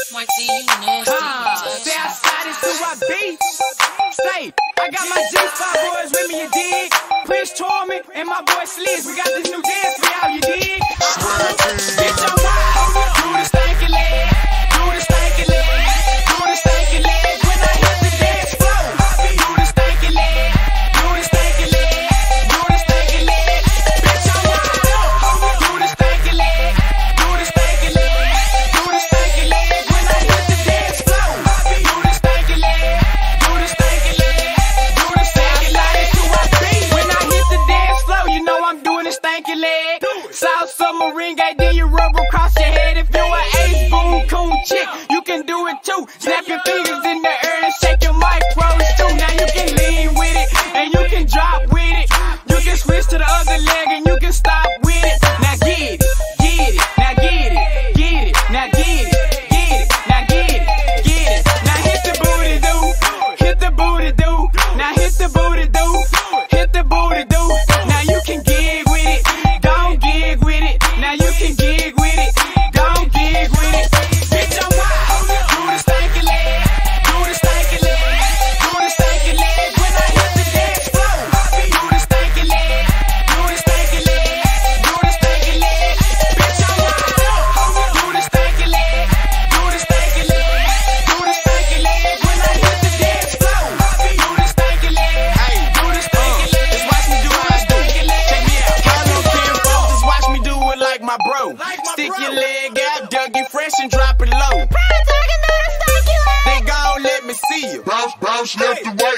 Southside is who I be. Say, I got my G-Spot Boyz with me, you dig? Prince Torment and my boy Slizz. We got this new dance for y'all, you dig? Get your wild, do the stanky leg, do the stanky leg, do the stanky leg. When I hit the dance floor, do the stanky leg, do the stanky leg, do the stanky leg. Bitch, I'm wild, do the stanky leg, do the stanky leg, do the stanky leg. When I hit the dance floor, do the stanky leg, do the stanky leg, do the stanky leg. That's who I be. When I hit the dance floor, you know I'm doing the stanky leg. South submarine gate, then you rub across your head. If you're an ace boom cool chick, you can do it too. Snap your fingers in the air and shake your micros too. Now you can lean with it and you can drop with it. You can switch to the other leg and you can stop with it. Now get it, now get it, get it, now get it, get it, now get it, get it. Now hit the booty do, hit the booty do. Now hit the booty do, hit the booty do. Now you can gig with it, don't gig with it. Now you can gig with it, don't gig with it. Bitch, I'm wild, do the stanky leg, do the stanky leg, do the stanky leg. When I hit the dance floor, do the stanky leg, do the stanky leg, do the stanky leg. Bitch, I'm wild, do the stanky leg, do the stanky leg, do the stanky leg. When I hit the dance floor, do the stanky leg, do the stanky leg. Just watch me do what I do. Check me out. Hello, kinfolk, just watch me do it like my bro. Stick your leg out, dug it fresh and drop it low. Then gon' let me see you. Bounce left to right.